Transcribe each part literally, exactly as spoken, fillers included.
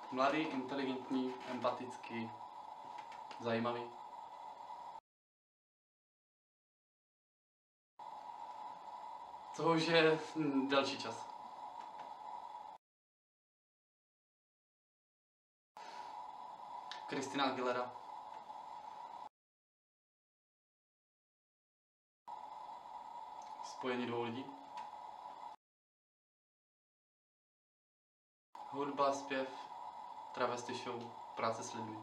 Mladý, inteligentní, empatický, zajímavý. To už je hm, delší čas. Christina Aguilera. Spojení dvou lidí. Hudba, zpěv, travesty show, práce s lidmi.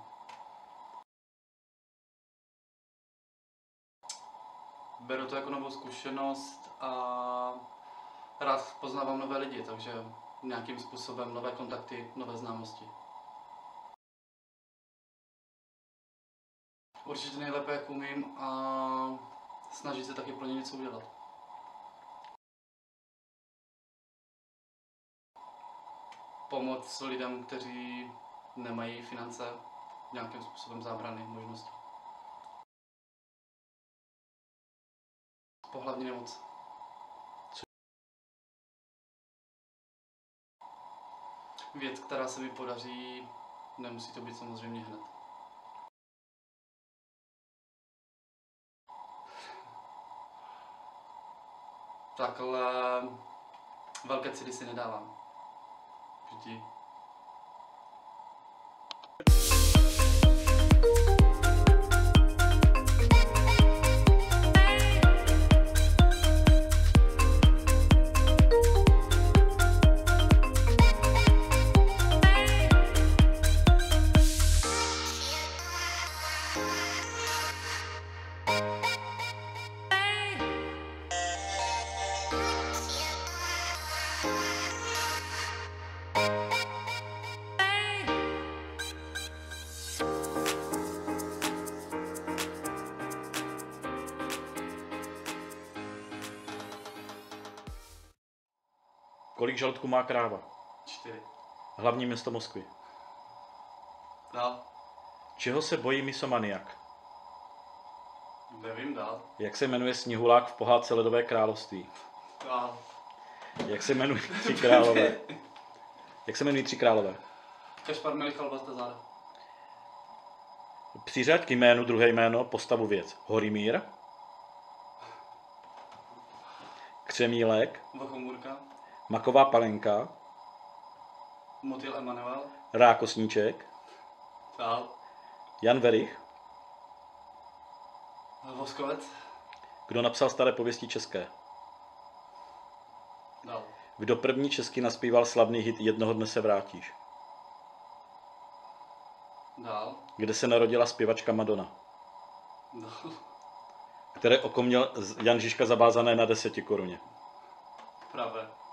Beru to jako novou zkušenost a rád poznávám nové lidi, takže nějakým způsobem nové kontakty, nové známosti. Určitě nejlépe, jak umím, a snažit se taky pro ně něco udělat. Pomoc lidem, kteří nemají finance, nějakým způsobem zábrany, možnosti. Pohlavní nemoc. Věc, která se mi podaří, nemusí to být samozřejmě hned. Takhle velké cíly si nedávám. Vždy. Kolik žaludků má kráva? Čtyři. Hlavní město Moskvy. Dál. Čeho se bojí misomaniak? Nevím dál. Jak se jmenuje Sněhulák v pohádce Ledové království? Dál. Jak se jmenují tři králové? Jak se jmenují tři králové? Kašpar, Melichal, Baltazar. Přiřaď k jménu druhé jméno postavu věc. Horimír, Křemílek, Vochomůrka. Maková panenka, Motýl Emanuel. Rákosníček, Dál. Jan Werich. Voskovec. Kdo napsal staré pověsti české? Dál. Kdo první česky naspíval slavný hit Jednoho dne se vrátíš? Dál. Kde se narodila zpěvačka Madonna? Dál. Které oko měl Jan Žižka zavázané na deseti koruně? Pravé.